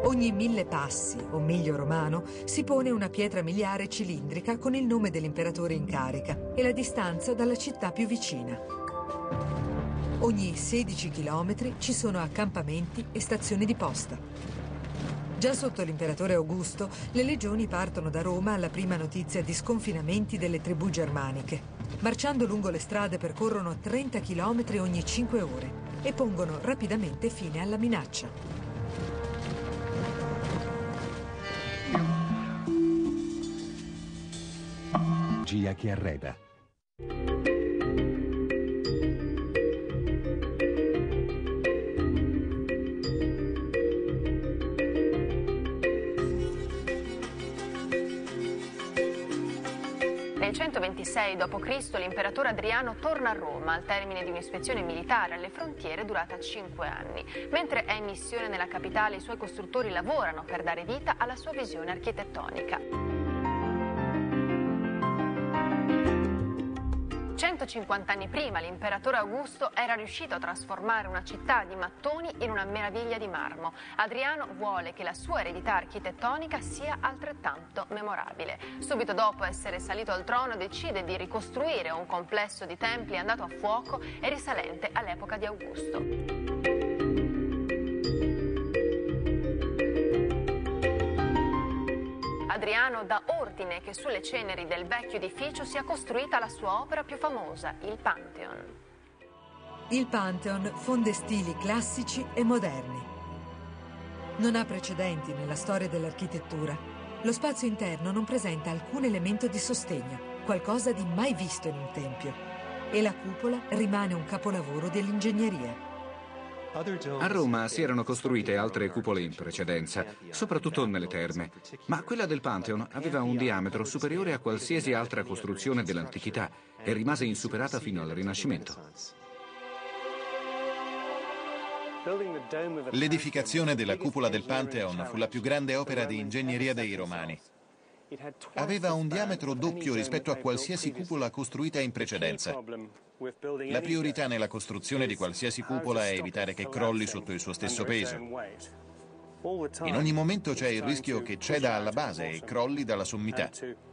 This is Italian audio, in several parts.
Ogni 1000 passi, o miglio romano, si pone una pietra miliare cilindrica con il nome dell'imperatore in carica e la distanza dalla città più vicina. Ogni 16 chilometri ci sono accampamenti e stazioni di posta. Già sotto l'imperatore Augusto, le legioni partono da Roma alla prima notizia di sconfinamenti delle tribù germaniche. Marciando lungo le strade percorrono 30 chilometri ogni 5 ore e pongono rapidamente fine alla minaccia. Gia che arreda. Nel 126 d.C. l'imperatore Adriano torna a Roma al termine di un'ispezione militare alle frontiere durata 5 anni. Mentre è in missione nella capitale, i suoi costruttori lavorano per dare vita alla sua visione architettonica. 150 anni prima l'imperatore Augusto era riuscito a trasformare una città di mattoni in una meraviglia di marmo. Adriano vuole che la sua eredità architettonica sia altrettanto memorabile. Subito dopo essere salito al trono decide di ricostruire un complesso di templi andato a fuoco e risalente all'epoca di Augusto. Adriano dà ordine che sulle ceneri del vecchio edificio sia costruita la sua opera più famosa, il Pantheon. Il Pantheon fonde stili classici e moderni. Non ha precedenti nella storia dell'architettura. Lo spazio interno non presenta alcun elemento di sostegno, qualcosa di mai visto in un tempio. E la cupola rimane un capolavoro dell'ingegneria. A Roma si erano costruite altre cupole in precedenza, soprattutto nelle terme, ma quella del Pantheon aveva un diametro superiore a qualsiasi altra costruzione dell'antichità e rimase insuperata fino al Rinascimento. L'edificazione della cupola del Pantheon fu la più grande opera di ingegneria dei Romani. Aveva un diametro doppio rispetto a qualsiasi cupola costruita in precedenza. La priorità nella costruzione di qualsiasi cupola è evitare che crolli sotto il suo stesso peso. In ogni momento c'è il rischio che ceda alla base e crolli dalla sommità.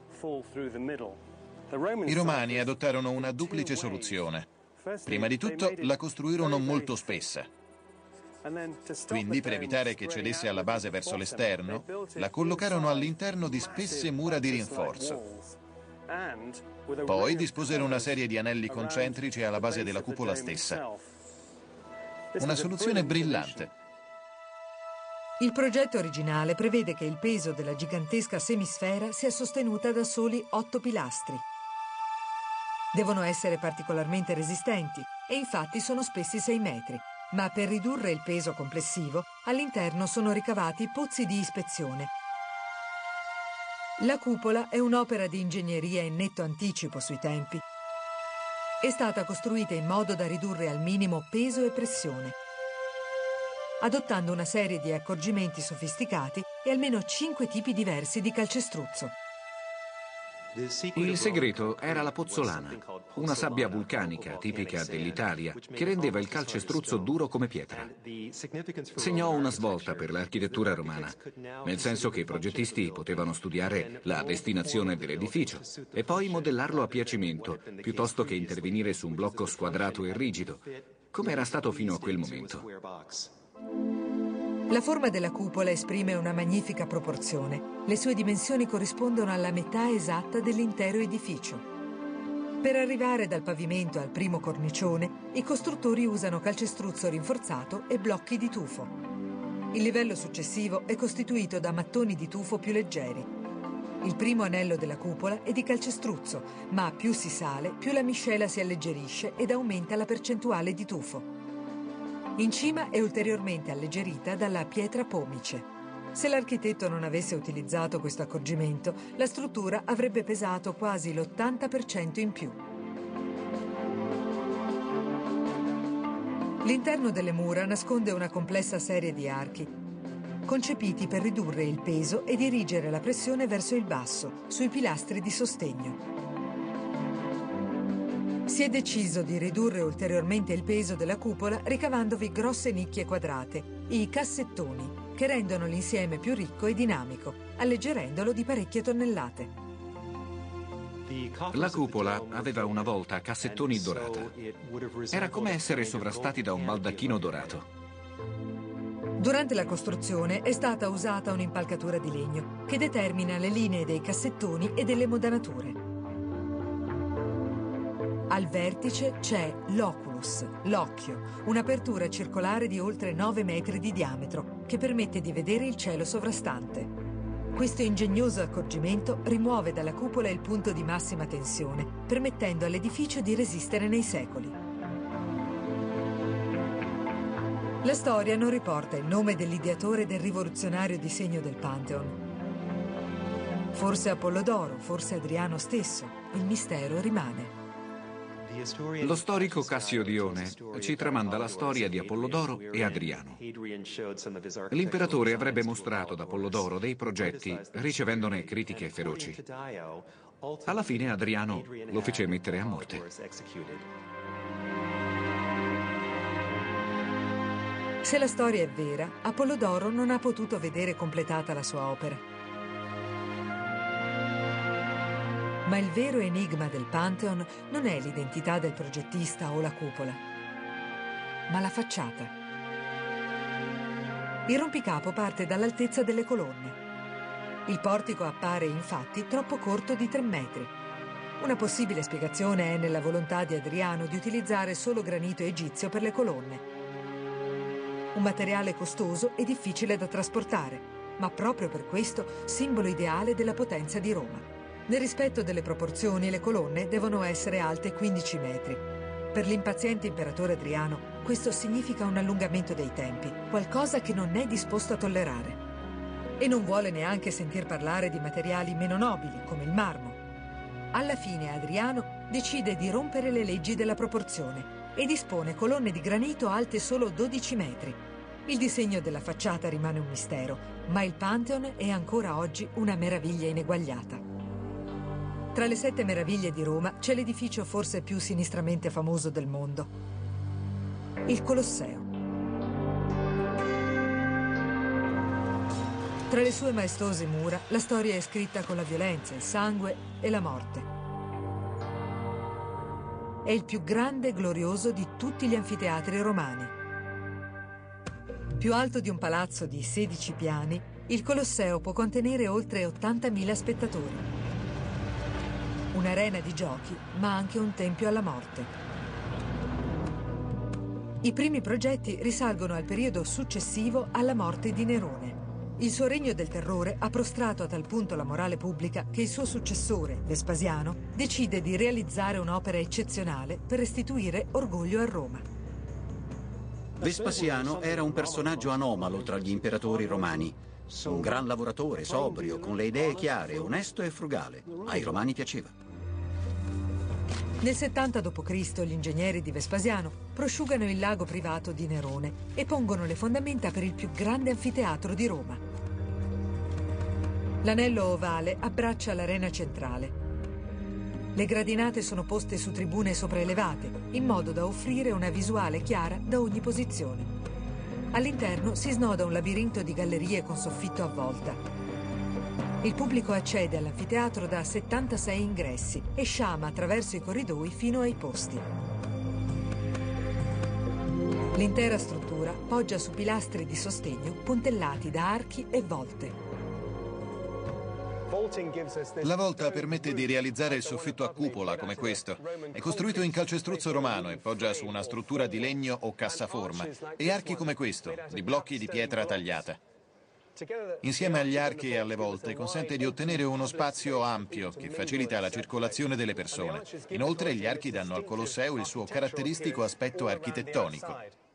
I Romani adottarono una duplice soluzione. Prima di tutto la costruirono molto spessa. Quindi, per evitare che cedesse alla base verso l'esterno, la collocarono all'interno di spesse mura di rinforzo. Poi disposero una serie di anelli concentrici alla base della cupola stessa. Una soluzione brillante. Il progetto originale prevede che il peso della gigantesca semisfera sia sostenuta da soli 8 pilastri. Devono essere particolarmente resistenti e infatti sono spessi 6 metri. Ma per ridurre il peso complessivo, all'interno sono ricavati pozzi di ispezione. La cupola è un'opera di ingegneria in netto anticipo sui tempi. È stata costruita in modo da ridurre al minimo peso e pressione, adottando una serie di accorgimenti sofisticati e almeno 5 tipi diversi di calcestruzzo. Il segreto era la pozzolana, una sabbia vulcanica tipica dell'Italia che rendeva il calcestruzzo duro come pietra. Segnò una svolta per l'architettura romana, nel senso che i progettisti potevano studiare la destinazione dell'edificio e poi modellarlo a piacimento, piuttosto che intervenire su un blocco squadrato e rigido, come era stato fino a quel momento. La forma della cupola esprime una magnifica proporzione. Le sue dimensioni corrispondono alla metà esatta dell'intero edificio. Per arrivare dal pavimento al primo cornicione, i costruttori usano calcestruzzo rinforzato e blocchi di tufo. Il livello successivo è costituito da mattoni di tufo più leggeri. Il primo anello della cupola è di calcestruzzo, ma più si sale, più la miscela si alleggerisce ed aumenta la percentuale di tufo. In cima è ulteriormente alleggerita dalla pietra pomice. Se l'architetto non avesse utilizzato questo accorgimento, la struttura avrebbe pesato quasi l'80% in più. L'interno delle mura nasconde una complessa serie di archi, concepiti per ridurre il peso e dirigere la pressione verso il basso, sui pilastri di sostegno. Si è deciso di ridurre ulteriormente il peso della cupola ricavandovi grosse nicchie quadrate, i cassettoni, che rendono l'insieme più ricco e dinamico, alleggerendolo di parecchie tonnellate. La cupola aveva una volta cassettoni dorata. Era come essere sovrastati da un baldacchino dorato. Durante la costruzione è stata usata un'impalcatura di legno che determina le linee dei cassettoni e delle modanature. Al vertice c'è l'oculus, l'occhio, un'apertura circolare di oltre 9 metri di diametro che permette di vedere il cielo sovrastante. Questo ingegnoso accorgimento rimuove dalla cupola il punto di massima tensione, permettendo all'edificio di resistere nei secoli. La storia non riporta il nome dell'ideatore del rivoluzionario disegno del Pantheon. Forse Apollodoro, forse Adriano stesso. Il mistero rimane. Lo storico Cassio Dione ci tramanda la storia di Apollodoro e Adriano. L'imperatore avrebbe mostrato ad Apollodoro dei progetti, ricevendone critiche feroci. Alla fine Adriano lo fece mettere a morte. Se la storia è vera, Apollodoro non ha potuto vedere completata la sua opera. Ma il vero enigma del Pantheon non è l'identità del progettista o la cupola, ma la facciata. Il rompicapo parte dall'altezza delle colonne. Il portico appare infatti troppo corto di 3 metri. Una possibile spiegazione è nella volontà di Adriano di utilizzare solo granito egizio per le colonne. Un materiale costoso e difficile da trasportare, ma proprio per questo simbolo ideale della potenza di Roma. Nel rispetto delle proporzioni, le colonne devono essere alte 15 metri. Per l'impaziente imperatore Adriano, questo significa un allungamento dei tempi, qualcosa che non è disposto a tollerare. E non vuole neanche sentir parlare di materiali meno nobili, come il marmo. Alla fine Adriano decide di rompere le leggi della proporzione e dispone colonne di granito alte solo 12 metri. Il disegno della facciata rimane un mistero, ma il Pantheon è ancora oggi una meraviglia ineguagliata. Tra le 7 meraviglie di Roma c'è l'edificio forse più sinistramente famoso del mondo, il Colosseo. Tra le sue maestose mura la storia è scritta con la violenza, il sangue e la morte. È il più grande e glorioso di tutti gli anfiteatri romani. Più alto di un palazzo di 16 piani, il Colosseo può contenere oltre 80.000 spettatori. Un'arena di giochi, ma anche un tempio alla morte. I primi progetti risalgono al periodo successivo alla morte di Nerone. Il suo regno del terrore ha prostrato a tal punto la morale pubblica che il suo successore, Vespasiano, decide di realizzare un'opera eccezionale per restituire orgoglio a Roma. Vespasiano era un personaggio anomalo tra gli imperatori romani. Un gran lavoratore, sobrio, con le idee chiare, onesto e frugale. Ai romani piaceva. Nel 70 d.C. gli ingegneri di Vespasiano prosciugano il lago privato di Nerone e pongono le fondamenta per il più grande anfiteatro di Roma. L'anello ovale abbraccia l'arena centrale. Le gradinate sono poste su tribune sopraelevate, in modo da offrire una visuale chiara da ogni posizione. All'interno si snoda un labirinto di gallerie con soffitto a volta. Il pubblico accede all'anfiteatro da 76 ingressi e sciama attraverso i corridoi fino ai posti. L'intera struttura poggia su pilastri di sostegno puntellati da archi e volte. La volta permette di realizzare il soffitto a cupola come questo. È costruito in calcestruzzo romano e poggia su una struttura di legno o cassaforma e archi come questo, di blocchi di pietra tagliata. Insieme agli archi e alle volte consente di ottenere uno spazio ampio che facilita la circolazione delle persone. Inoltre gli archi danno al Colosseo il suo caratteristico aspetto architettonico.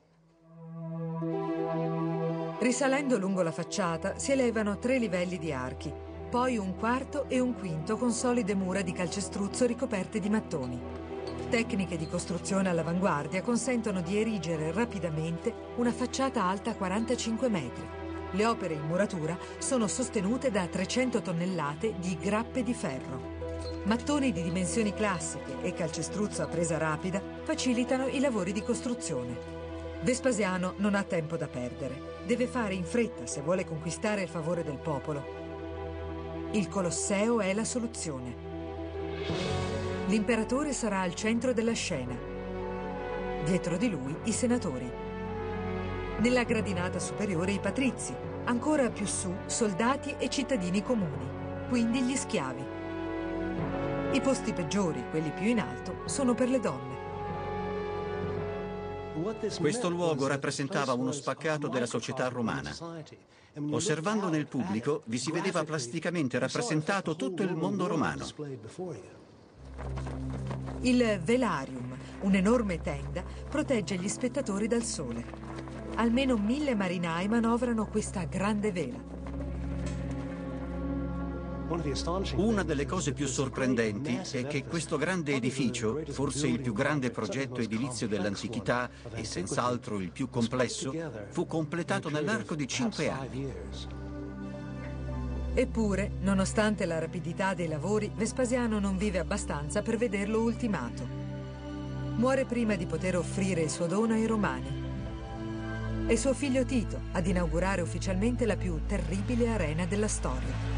Risalendo lungo la facciata si elevano 3 livelli di archi, poi un quarto e un quinto con solide mura di calcestruzzo ricoperte di mattoni. Tecniche di costruzione all'avanguardia consentono di erigere rapidamente una facciata alta 45 metri. Le opere in muratura sono sostenute da 300 tonnellate di grappe di ferro. Mattoni di dimensioni classiche e calcestruzzo a presa rapida facilitano i lavori di costruzione. Vespasiano non ha tempo da perdere. deve fare in fretta se vuole conquistare il favore del popolo. Il Colosseo è la soluzione. L'imperatore sarà al centro della scena. Dietro di lui i senatori. Nella gradinata superiore i patrizi, ancora più su soldati e cittadini comuni, quindi gli schiavi. I posti peggiori, quelli più in alto, sono per le donne. Questo luogo rappresentava uno spaccato della società romana. Osservando nel pubblico vi si vedeva plasticamente rappresentato tutto il mondo romano. Il velarium, un'enorme tenda, protegge gli spettatori dal sole. Almeno 1000 marinai manovrano questa grande vela. Una delle cose più sorprendenti è che questo grande edificio, forse il più grande progetto edilizio dell'antichità e senz'altro il più complesso, fu completato nell'arco di 5 anni. Eppure, nonostante la rapidità dei lavori, Vespasiano non vive abbastanza per vederlo ultimato. Muore prima di poter offrire il suo dono ai Romani. È suo figlio Tito ad inaugurare ufficialmente la più terribile arena della storia.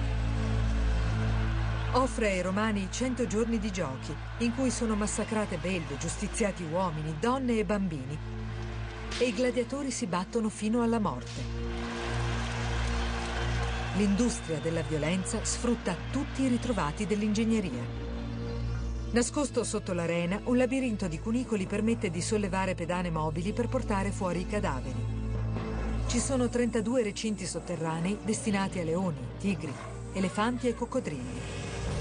Offre ai Romani 100 giorni di giochi, in cui sono massacrate belve, giustiziati uomini, donne e bambini. E i gladiatori si battono fino alla morte. L'industria della violenza sfrutta tutti i ritrovati dell'ingegneria. Nascosto sotto l'arena, un labirinto di cunicoli permette di sollevare pedane mobili per portare fuori i cadaveri. Ci sono 32 recinti sotterranei destinati a leoni, tigri, elefanti e coccodrilli.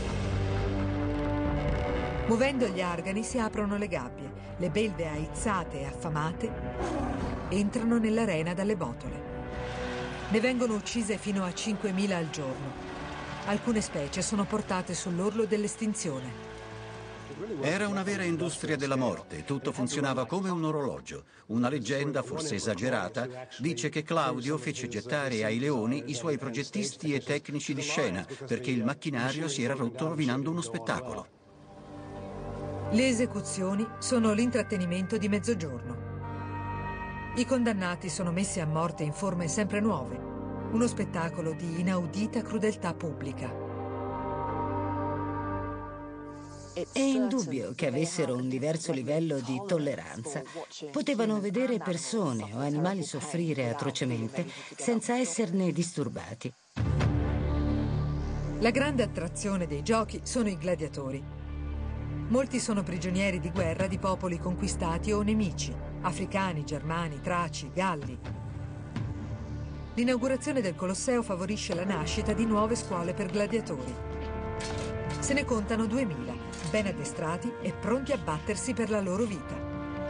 Muovendo gli argani si aprono le gabbie. Le belve aizzate e affamate entrano nell'arena dalle botole. Ne vengono uccise fino a 5.000 al giorno. Alcune specie sono portate sull'orlo dell'estinzione. Era una vera industria della morte, tutto funzionava come un orologio. Una leggenda, forse esagerata, dice che Claudio fece gettare ai leoni i suoi progettisti e tecnici di scena perché il macchinario si era rotto rovinando uno spettacolo. Le esecuzioni sono l'intrattenimento di mezzogiorno. I condannati sono messi a morte in forme sempre nuove, uno spettacolo di inaudita crudeltà pubblica. È indubbio che avessero un diverso livello di tolleranza. Potevano vedere persone o animali soffrire atrocemente senza esserne disturbati. La grande attrazione dei giochi sono i gladiatori. Molti sono prigionieri di guerra di popoli conquistati o nemici, africani, germani, traci, galli. L'inaugurazione del Colosseo favorisce la nascita di nuove scuole per gladiatori. Se ne contano 2000, ben addestrati e pronti a battersi per la loro vita.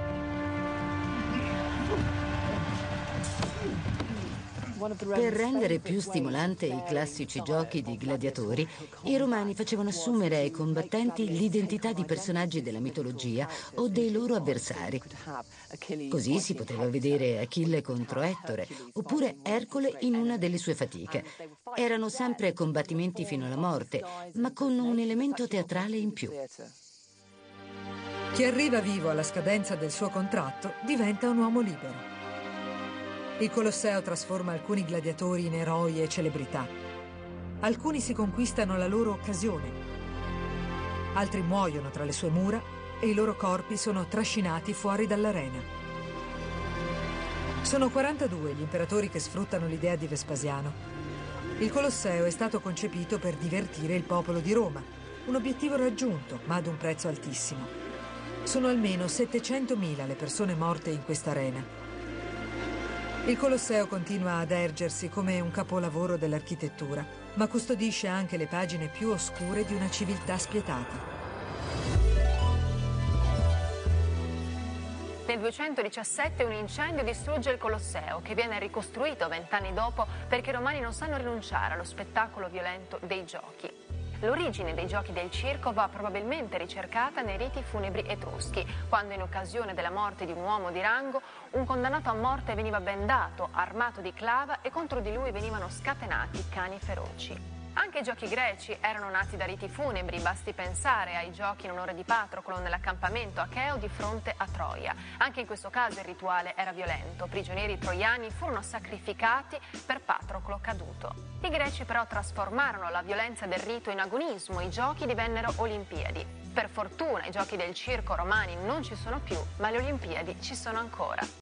Per rendere più stimolante i classici giochi di gladiatori, i romani facevano assumere ai combattenti l'identità di personaggi della mitologia o dei loro avversari. Così si poteva vedere Achille contro Ettore, oppure Ercole in una delle sue fatiche. Erano sempre combattimenti fino alla morte, ma con un elemento teatrale in più. Chi arriva vivo alla scadenza del suo contratto diventa un uomo libero. Il Colosseo trasforma alcuni gladiatori in eroi e celebrità. Alcuni si conquistano la loro occasione. Altri muoiono tra le sue mura e i loro corpi sono trascinati fuori dall'arena. Sono 42 gli imperatori che sfruttano l'idea di Vespasiano. Il Colosseo è stato concepito per divertire il popolo di Roma, un obiettivo raggiunto, ma ad un prezzo altissimo. Sono almeno 700.000 le persone morte in questa arena. Il Colosseo continua ad ergersi come un capolavoro dell'architettura, ma custodisce anche le pagine più oscure di una civiltà spietata. Nel 217 un incendio distrugge il Colosseo, che viene ricostruito 20 anni dopo perché i romani non sanno rinunciare allo spettacolo violento dei giochi. L'origine dei giochi del circo va probabilmente ricercata nei riti funebri etruschi, quando in occasione della morte di un uomo di rango, un condannato a morte veniva bendato, armato di clava e contro di lui venivano scatenati cani feroci. Anche i giochi greci erano nati da riti funebri, basti pensare ai giochi in onore di Patroclo nell'accampamento acheo di fronte a Troia. Anche in questo caso il rituale era violento, prigionieri troiani furono sacrificati per Patroclo caduto. I greci però trasformarono la violenza del rito in agonismo, i giochi divennero Olimpiadi. Per fortuna i giochi del circo romani non ci sono più, ma le Olimpiadi ci sono ancora.